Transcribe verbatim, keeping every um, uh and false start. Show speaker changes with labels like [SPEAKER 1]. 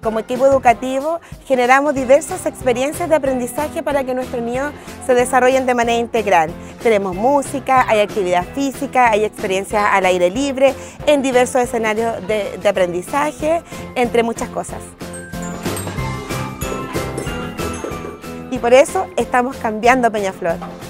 [SPEAKER 1] como equipo educativo generamos diversas experiencias de aprendizaje para que nuestros niños se desarrollen de manera integral. Tenemos música, hay actividad física, hay experiencias al aire libre, en diversos escenarios de, de aprendizaje, entre muchas cosas. Y por eso estamos cambiando Peñaflor.